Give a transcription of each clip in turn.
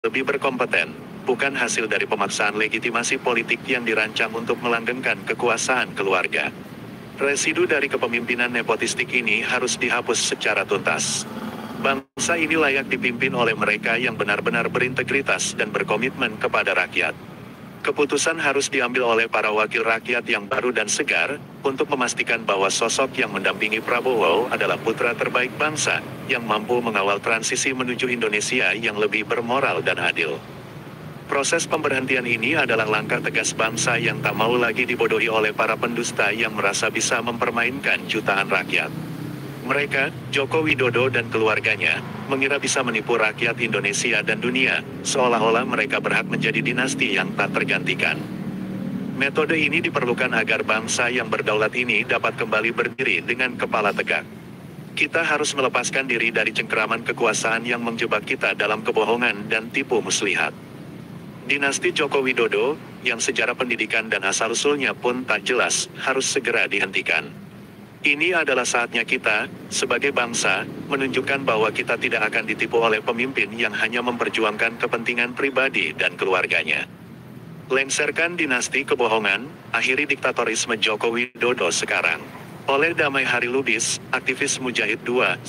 lebih berkompeten, bukan hasil dari pemaksaan legitimasi politik yang dirancang untuk melanggengkan kekuasaan keluarga. Residu dari kepemimpinan nepotistik ini harus dihapus secara tuntas. Bangsa ini layak dipimpin oleh mereka yang benar-benar berintegritas dan berkomitmen kepada rakyat. Keputusan harus diambil oleh para wakil rakyat yang baru dan segar, untuk memastikan bahwa sosok yang mendampingi Prabowo adalah putra terbaik bangsa, yang mampu mengawal transisi menuju Indonesia yang lebih bermoral dan adil. Proses pemberhentian ini adalah langkah tegas bangsa yang tak mau lagi dibodohi oleh para pendusta yang merasa bisa mempermainkan jutaan rakyat. Mereka, Joko Widodo dan keluarganya, mengira bisa menipu rakyat Indonesia dan dunia, seolah-olah mereka berhak menjadi dinasti yang tak tergantikan. Metode ini diperlukan agar bangsa yang berdaulat ini dapat kembali berdiri dengan kepala tegak. Kita harus melepaskan diri dari cengkeraman kekuasaan yang menjebak kita dalam kebohongan dan tipu muslihat. Dinasti Joko Widodo, yang sejarah pendidikan dan asal-usulnya pun tak jelas, harus segera dihentikan. Ini adalah saatnya kita, sebagai bangsa, menunjukkan bahwa kita tidak akan ditipu oleh pemimpin yang hanya memperjuangkan kepentingan pribadi dan keluarganya. Lengserkan dinasti kebohongan, akhiri diktatorisme Joko Widodo sekarang. Oleh Damai Hari Lubis, aktivis Mujahid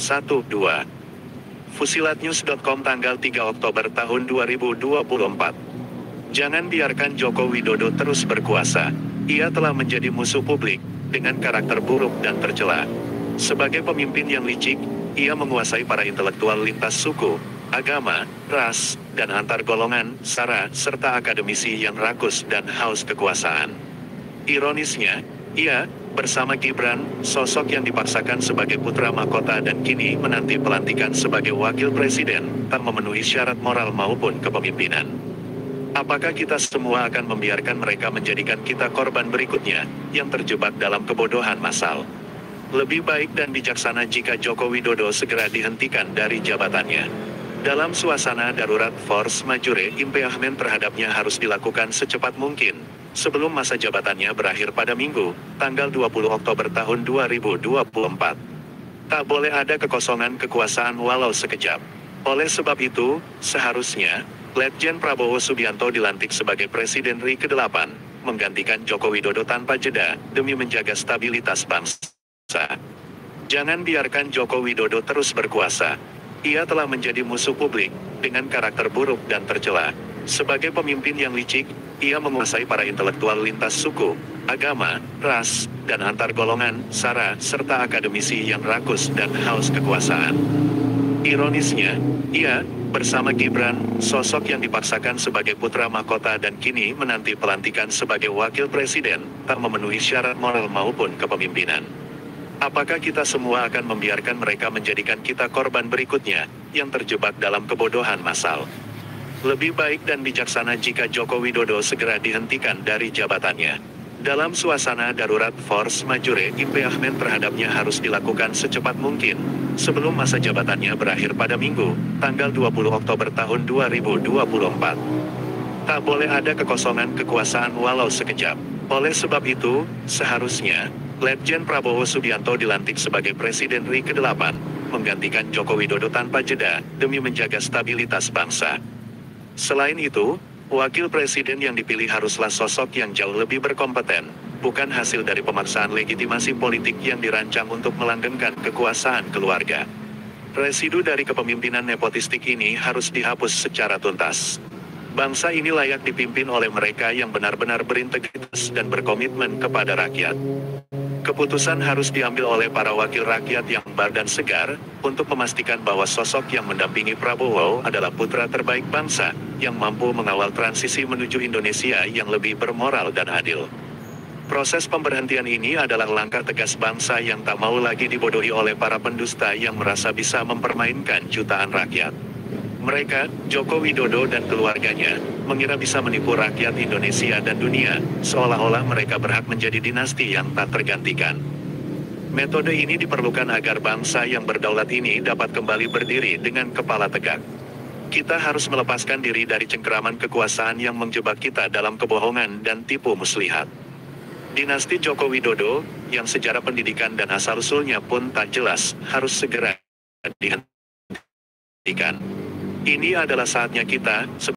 212. Fusilatnews.com tanggal 3 Oktober tahun 2024. Jangan biarkan Joko Widodo terus berkuasa. Ia telah menjadi musuh publik, dengan karakter buruk dan tercela. Sebagai pemimpin yang licik, ia menguasai para intelektual lintas suku, agama, ras, dan antar golongan, SARA, serta akademisi yang rakus dan haus kekuasaan. Ironisnya, ia, bersama Gibran, sosok yang dipaksakan sebagai putra mahkota dan kini menanti pelantikan sebagai wakil presiden, tak memenuhi syarat moral maupun kepemimpinan. Apakah kita semua akan membiarkan mereka menjadikan kita korban berikutnya, yang terjebak dalam kebodohan massal? Lebih baik dan bijaksana jika Joko Widodo segera dihentikan dari jabatannya. Dalam suasana darurat force majeure impeachment terhadapnya harus dilakukan secepat mungkin, sebelum masa jabatannya berakhir pada Minggu, tanggal 20 Oktober tahun 2024. Tak boleh ada kekosongan kekuasaan walau sekejap. Oleh sebab itu, seharusnya, Letjen Prabowo Subianto dilantik sebagai Presiden RI ke-8, menggantikan Joko Widodo tanpa jeda, demi menjaga stabilitas bangsa. Jangan biarkan Joko Widodo terus berkuasa. Ia telah menjadi musuh publik, dengan karakter buruk dan tercela. Sebagai pemimpin yang licik, ia menguasai para intelektual lintas suku, agama, ras, dan antar golongan, SARA, serta akademisi yang rakus dan haus kekuasaan. Ironisnya, ia, bersama Gibran, sosok yang dipaksakan sebagai putra mahkota dan kini menanti pelantikan sebagai wakil presiden, tak memenuhi syarat moral maupun kepemimpinan. Apakah kita semua akan membiarkan mereka menjadikan kita korban berikutnya, yang terjebak dalam kebodohan massal? Lebih baik dan bijaksana jika Joko Widodo segera dihentikan dari jabatannya. Dalam suasana darurat force majeure impeachment terhadapnya harus dilakukan secepat mungkin, sebelum masa jabatannya berakhir pada Minggu, tanggal 20 Oktober tahun 2024. Tak boleh ada kekosongan kekuasaan walau sekejap. Oleh sebab itu, seharusnya, Letjen Prabowo Subianto dilantik sebagai Presiden RI ke-8, menggantikan Joko Widodo tanpa jeda, demi menjaga stabilitas bangsa. Selain itu, wakil presiden yang dipilih haruslah sosok yang jauh lebih berkompeten, bukan hasil dari pemaksaan legitimasi politik yang dirancang untuk melanggengkan kekuasaan keluarga. Residu dari kepemimpinan nepotistik ini harus dihapus secara tuntas. Bangsa ini layak dipimpin oleh mereka yang benar-benar berintegritas dan berkomitmen kepada rakyat. Keputusan harus diambil oleh para wakil rakyat yang bar dan segar, untuk memastikan bahwa sosok yang mendampingi Prabowo adalah putra terbaik bangsa, yang mampu mengawal transisi menuju Indonesia yang lebih bermoral dan adil. Proses pemberhentian ini adalah langkah tegas bangsa yang tak mau lagi dibodohi oleh para pendusta yang merasa bisa mempermainkan jutaan rakyat. Mereka, Joko Widodo dan keluarganya, mengira bisa menipu rakyat Indonesia dan dunia, seolah-olah mereka berhak menjadi dinasti yang tak tergantikan. Metode ini diperlukan agar bangsa yang berdaulat ini dapat kembali berdiri dengan kepala tegak. Kita harus melepaskan diri dari cengkeraman kekuasaan yang menjebak kita dalam kebohongan dan tipu muslihat. Dinasti Joko Widodo, yang sejarah pendidikan dan asal-usulnya pun tak jelas, harus segera dihentikan. Ini adalah saatnya kita,